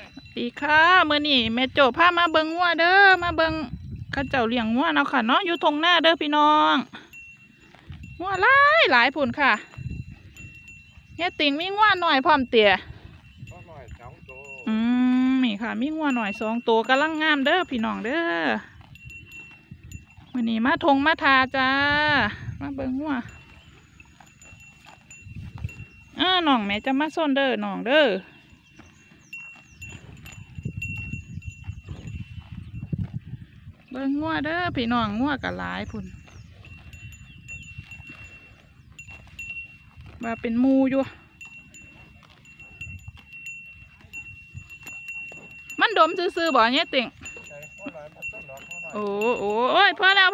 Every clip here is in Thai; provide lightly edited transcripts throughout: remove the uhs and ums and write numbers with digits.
ดีค่ะมื้อนี้แม่โจ้พามาเบิ่งงัวเด้อมาเบิ่งเข้าเจ้าเลี้ยงงัวเนาะค่ะเนาะอยู่ทงหน้าเด้อพี่น้องงัวหลายพุ่นค่ะเฮียติ่งมีงัวหน่อยพร้อมเตี่ยนี่ค่ะมีงัวหน่อย2 ตัวกำลังงามเด้อพี่น้องเด้อมื้อนี้มาทงมาทาจ้ามาเบิ่งงัวน้องแม่จะมาส้นเด้อน้องเด้อเบิ่งงัวเด้อพี่น้องงัวกะหลายพุ่นว่าเป็นมูอยู่มันดมซื่อๆบ่เนี่ยติ่งโอ้ยพอแล้ว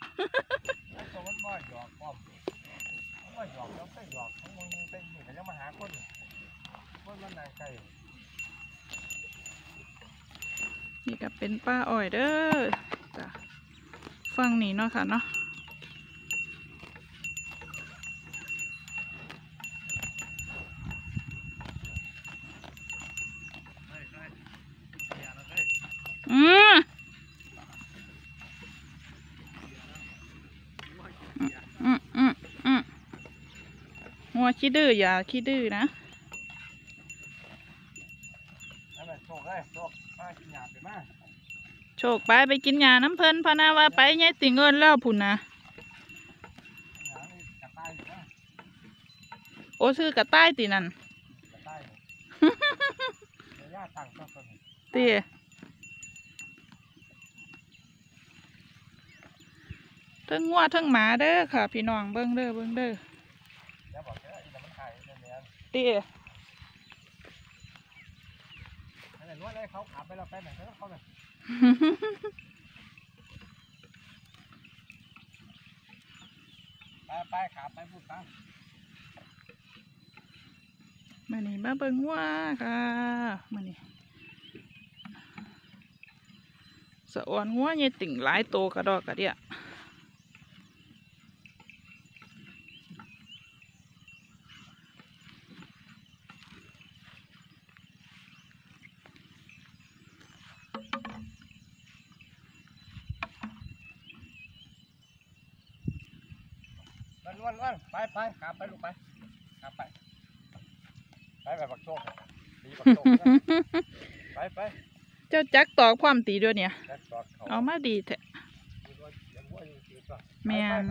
นี่ก็เป็นป้าอ้อยเด้อจ้ะฟังนี่เนาะค่ะเนาะงัวขี้ดื้ออย่าขี้ดื้อนะโชคไปกินหญ้าน้ำเพลินพนาว่าไปไงติเงินแล้วผุนนะโอ้ซื้อกระต่ายตินั่นตีทั้งงัวทั้งหมาเด้อค่ะพี่น้องเบิ้งเด้อตีเขาขับไปเราไปไหนเขาเลยไปขับไปพูดฟังมานี่มาเบิ่งว่าค่ะมานี่สะอ่อนงัวเนี่ยติ่งหลายโตกระดอกกระเดียวันไปขับไปลูกไปขับไปแบบบักโชคตีบักโชคไปเจ้าจักตอกความตีด้วยเนี่ยเอามาดีแท้แมน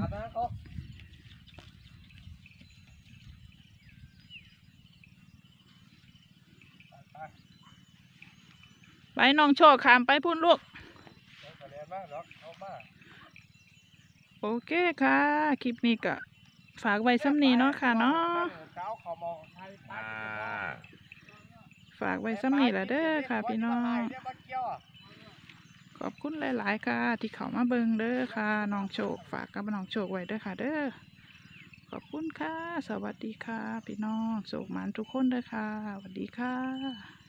ไปน้องโชคขามไปพุ่นลูกโอเคค่ะคลิปนี้ก็ฝากไว้ซ้ำนี้เนาะค่ะเนาะฝากไว้ซ้ำนี้ละเด้อค่ะพี่น้องขอบคุณหลายๆค่ะที่เขามาเบิ่งเด้อค่ะน้องโชคฝากกับน้องโชคไว้เด้อค่ะเด้อขอบคุณค่ะสวัสดีค่ะพี่น้องโชคหมานทุกคนเด้อค่ะสวัสดีค่ะ